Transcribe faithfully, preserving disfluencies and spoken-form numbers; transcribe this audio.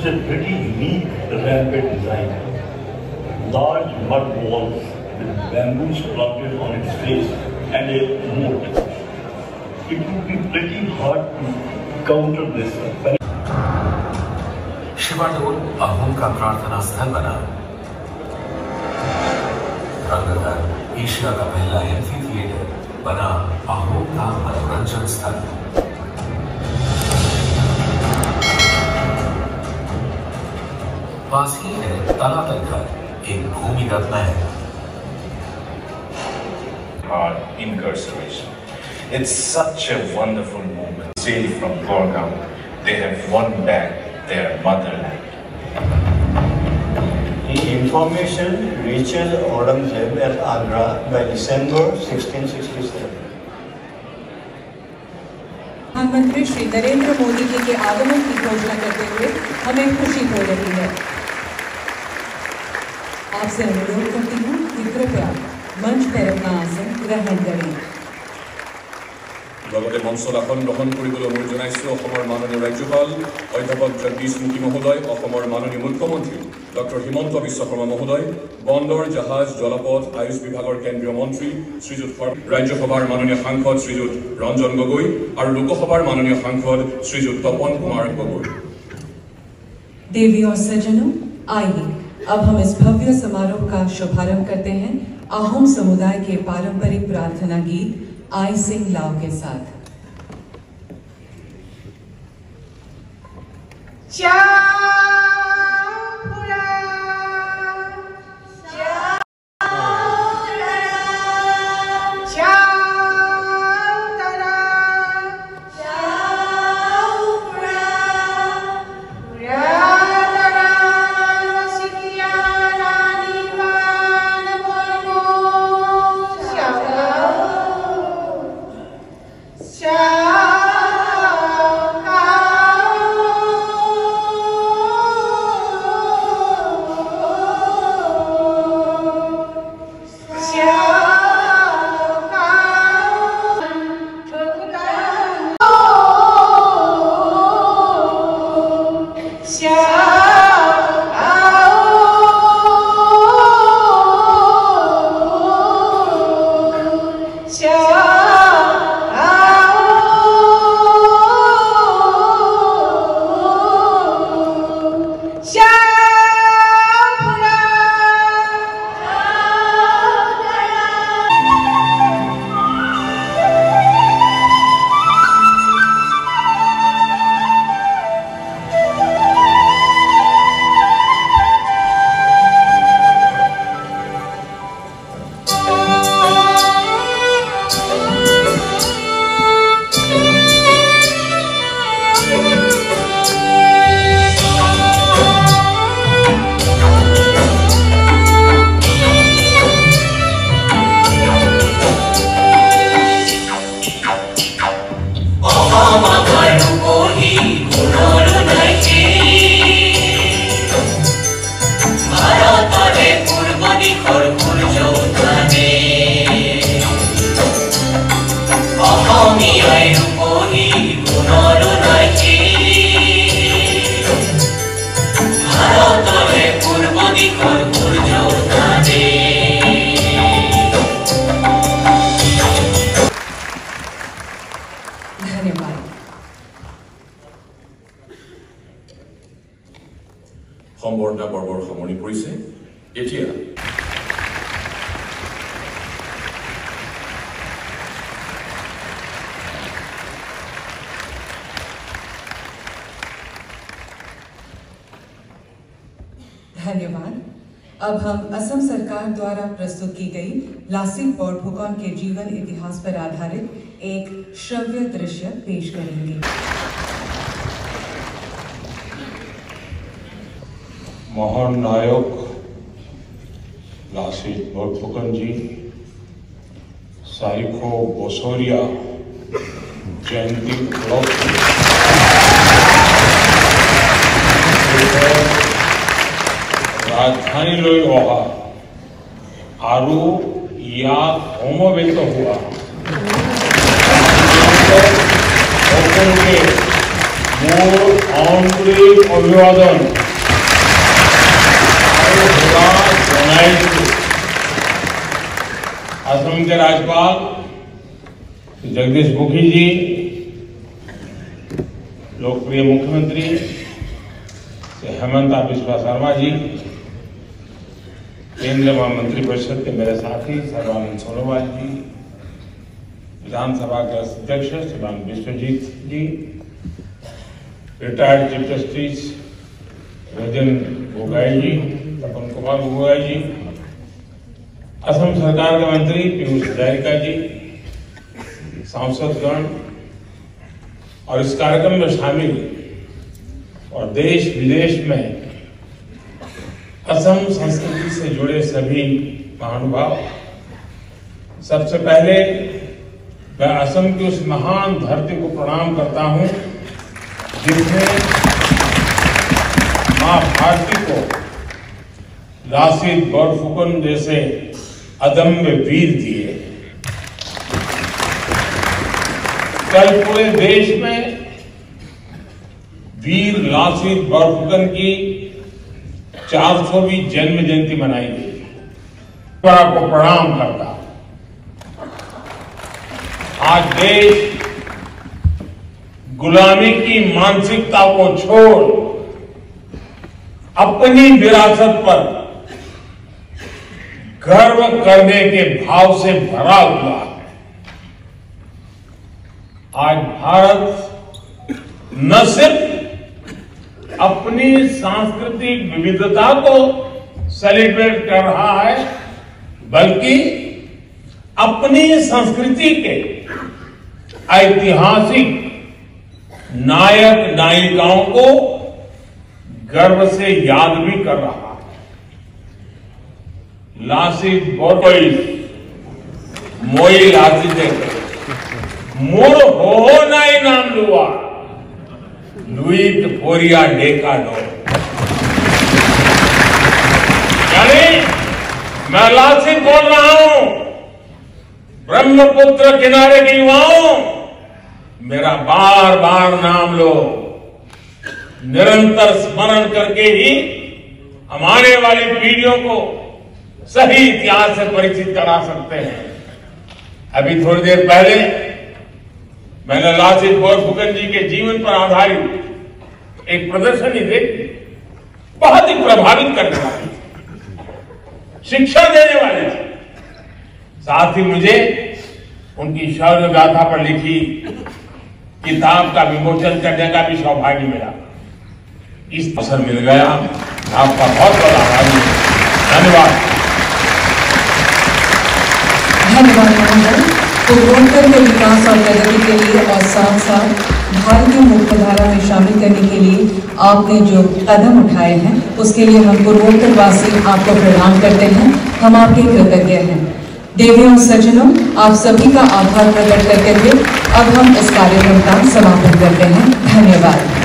is a pretty unique rampart design. Large mud walls with bamboo sprouted on its face and a moat. It would be pretty hard to counter this. शिवाडोल Ahom का प्रार्थना स्थल बना। रंगघर Asia का पहला amphi theatre बना अहोम का मनोरंजन स्थल। पास ही है तलातल घर, एक भूमिगत महल। Our incarceration. It's such a wonderful moment. Sail from Gorgaon, they have won back their motherland. The information reaches Aurangzeb at Agra by December sixteen sixty-seven. प्रधानमंत्री श्री नरेंद्र मोदी जी के आगमन की घोषणा करते हुए हमें खुशी हो रही है। आपसे अनुरोध करती हूँ कि कृपया मंच पर अपना आसन ग्रहण करें। লগতে মঞ্চত আসন গ্ৰহণ কৰিবলৈ অনুৰোধ জনাইছো অসমৰ মাননীয় ৰাজ্যপাল অধ্যাপক জগদীশ মুখী মহোদয়, অসমৰ মাননীয় মুখ্যমন্ত্ৰী ডক্টৰ হিমন্ত বিশ্ব শৰ্মা মহোদয়, বন্দৰ জাহাজ জলপথ আয়ুষ বিভাগৰ কেন্দ্ৰীয় মন্ত্ৰী শ্ৰীযুত ৰাজ্যসভাৰ মাননীয় সাংসদ শ্ৰীযুত ৰঞ্জন গগৈ আৰু লোকসভাৰ মাননীয় সাংসদ শ্ৰীযুত তপন কুমাৰ গগৈ। देवी और सज्जनों, आइए अब हम इस भव्य समारोह का शुभारंभ करते हैं अहोम समुदाय के पारंपरिक प्रार्थना गीत आई सिंह लाओ के साथ। সম্বৰ্ধনা পৰ্বৰ সামৰণি পৰিছে। এতিয়া धन्यवाद। अब हम असम सरकार द्वारा प्रस्तुत की गई लासित बोरफुकन के जीवन इतिहास पर आधारित एक श्रव्य दृश्य पेश करेंगे। महान नायक लासित बोरफुकन जी चारिश बछरिया जयंती उपलक्षे राजधानी अहा और ইয়াত সমবেত हुआ সকলকে मोर আন্তরিক অভিবাদন জানাইছি। असम के राज्यपाल जगदीश मुखी जी, लोकप्रिय मुख्यमंत्री श्री हेमंत बिस्वा शर्मा जी, केंद्रीय मंत्री परिषद के मेरे साथी सर्बानंद सोनोवाल जी, विधानसभा के अध्यक्ष श्रीमान Biswajit ji, retired chief justice Ranjan Gogoi ji, Tapan Kumar Gogoi ji, Assam सरकार के मंत्री पीयूष हजारिका जी, सांसदगण और इस कार्यक्रम में शामिल और देश विदेश में असम संस्कृति से जुड़े सभी महानुभाव, सबसे पहले मैं असम की उस महान धरती को प्रणाम करता हूं जिसने मां भारती को लासित बोरफुकन जैसे अदम्य वीर दिए। कल पूरे देश में वीर लासित बोरफुकन की चार सौवीं जन्म जयंती मनाई गई। को प्रणाम करता। आज देश गुलामी की मानसिकता को छोड़ अपनी विरासत पर गर्व करने के भाव से भरा हुआ है। आज भारत न सिर्फ अपनी सांस्कृतिक विविधता को सेलिब्रेट कर रहा है, बल्कि अपनी संस्कृति के ऐतिहासिक नायक नायिकाओं को गर्व से याद भी कर रहा है। लासित बोरफुकन मोई लासित मोर हो नाई नाम लुआ लुईत फोरिया डेका लो। यानी मैं लासित बोल रहा हूं, ब्रह्मपुत्र किनारे के युवाओं, मेरा बार बार नाम लो। निरंतर स्मरण करके ही हम आने वाली पीढ़ियों को सही इतिहास से परिचित करा सकते हैं। अभी थोड़ी देर पहले मैंने लासित बोरफुकन जी के जीवन पर आधारित एक प्रदर्शनी देखी, बहुत ही प्रभावित करने वाली, शिक्षा देने वाली थी। साथ ही मुझे उनकी शौर्य गाथा पर लिखी किताब का विमोचन करने का भी सौभाग्य मिला। इस अवसर मिल गया, आपका बहुत बहुत आभारी हूं। धन्यवाद। धन्यवाद महोदय। पूर्वोत्तर के विकास और प्रगति के लिए और साथ साथ भारतीय मुख्यधारा में शामिल करने के लिए आपने जो कदम उठाए हैं उसके लिए हम पूर्वोत्तर वासी आपको प्रणाम करते हैं। हम आपके कृतज्ञ हैं। देवियों सज्जनों, आप सभी का आभार प्रकट करते हुए अब हम इस कार्यक्रम का समापन करते हैं। धन्यवाद।